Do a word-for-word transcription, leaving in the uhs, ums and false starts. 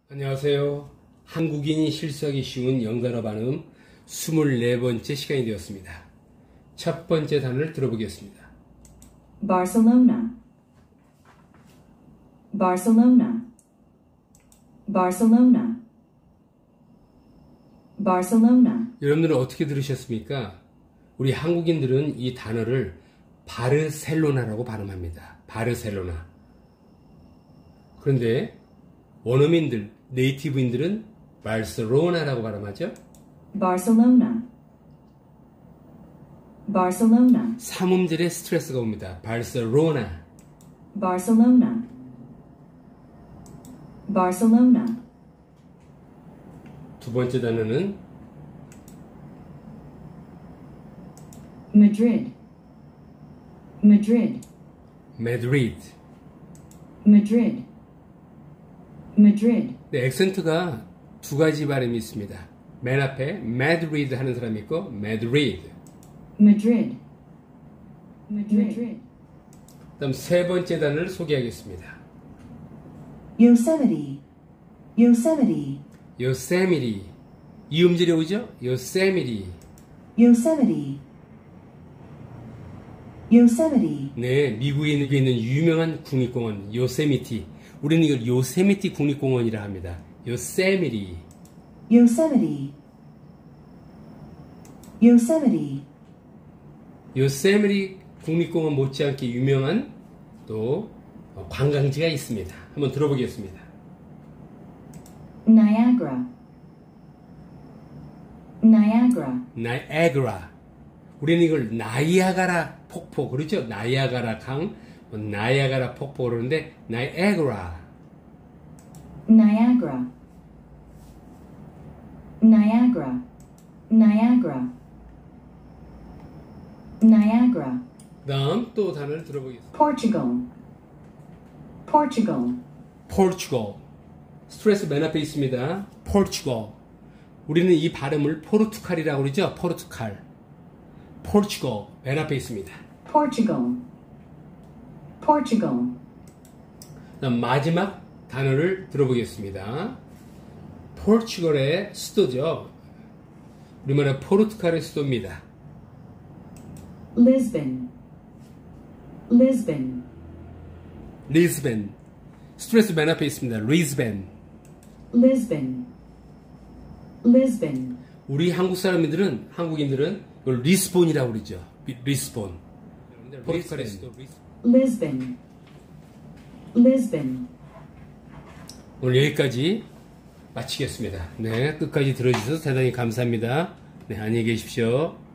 안녕하세요. 한국인이 실수하기 쉬운 영단어 발음 스물네 번째 시간이 되었습니다. 첫 번째 단어를 들어보겠습니다. Barcelona, Barcelona, Barcelona, Barcelona. 여러분들은 어떻게 들으셨습니까? 우리 한국인들은 이 단어를 바르셀로나라고 발음합니다. 바르셀로나. 그런데 원어민들, 네이티브인들은 바르셀로나라고 발음하죠? Barcelona, Barcelona, 삼음절에 스트레스가 옵니다. 바르셀로나. Barcelona, Barcelona, 두 번째 단어는 Madrid, Madrid, Madrid. Madrid, Madrid, 네, 액센트가 두 가지 발음이 있습니다. 맨 앞에 Madrid 하는 사람이 있고 Madrid. Madrid, Madrid, 다음 세 번째 단어를 소개하겠습니다. Yosemite, Yosemite, Yosemite. 이 음절이 오죠? Yosemite. Yosemite, Yosemite, 네, 미국에 있는 유명한 국립공원 요세미티. 우리는 이걸 요세미티 국립공원이라 합니다. Yosemite. Yosemite, Yosemite, 요세미티 국립공원 못지않게 유명한 또 관광지가 있습니다. 한번 들어보겠습니다. Niagara, Niagara, 나이아가라. 우리는 이걸 나이아가라 폭포 그렇죠? 나이아가라 강, 뭐 나이아가라 폭포 그러는데 나이아가라. Niagara, Niagara, Niagara, Niagara, 다음 또 단어를 들어보겠습니다. Portugal, Portugal, 포르투갈. 스트레스 맨 앞에 있습니다. 포르투갈. 우리는 이 발음을 포르투갈이라고 그러죠? 포르투갈. 포르투갈 맨 앞에 있습니다. Portugal, Portugal, 다음 마지막 단어를 들어보겠습니다. 포르투갈의 수도죠. 우리말의 포르투갈의 수도입니다. Lisbon, Lisbon, 리스벤. 스트레스 맨 앞에 있습니다. 리스벤. Lisbon, Lisbon, 우리 한국 사람들은 한국인들은 이걸 리스본이라고 그러죠. 리- 리스본. 포르투갈의 수도. Lisbon, Lisbon. 오늘 여기까지 마치겠습니다. 네, 끝까지 들어주셔서 대단히 감사합니다. 네, 안녕히 계십시오.